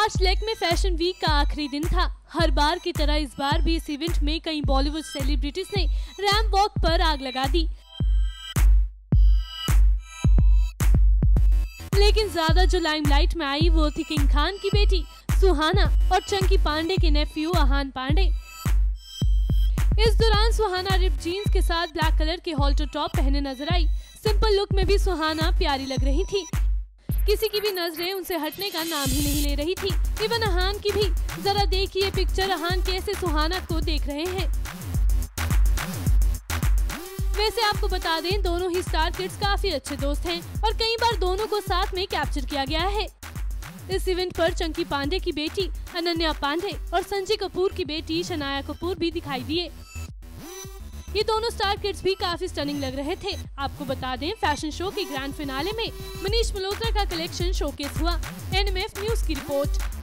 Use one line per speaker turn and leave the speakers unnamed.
आज Lakme fashion week का आखिरी दिन था। हर बार की तरह इस बार भी इस इवेंट में कई बॉलीवुड सेलिब्रिटीज ने रैंप वॉक पर आग लगा दी। लेकिन ज्यादा जो लाइमलाइट में आई वो थी किंग खान की बेटी सुहाना और चंकी पांडे के नेफ्यू आहान पांडे। इस दौरान सुहाना रिप जीन्स के साथ ब्लैक कलर के हॉल्टर टॉप पहने नजर आई। सिंपल लुक में भी सुहाना प्यारी लग रही थी। किसी की भी नजरें उनसे हटने का नाम ही नहीं ले रही थी, इवन आहान की भी। जरा देखिए पिक्चर, आहान कैसे सुहाना को देख रहे हैं। वैसे आपको बता दें, दोनों ही स्टार किड्स काफी अच्छे दोस्त हैं और कई बार दोनों को साथ में कैप्चर किया गया है। इस इवेंट पर चंकी पांडे की बेटी अनन्या पांडे और संजय कपूर की बेटी शनाया कपूर भी दिखाई दिए। ये दोनों स्टार किड्स भी काफी स्टनिंग लग रहे थे। आपको बता दें, फैशन शो के ग्रैंड फिनाले में मनीष मल्होत्रा का कलेक्शन शोकेस हुआ। NMF न्यूज की रिपोर्ट।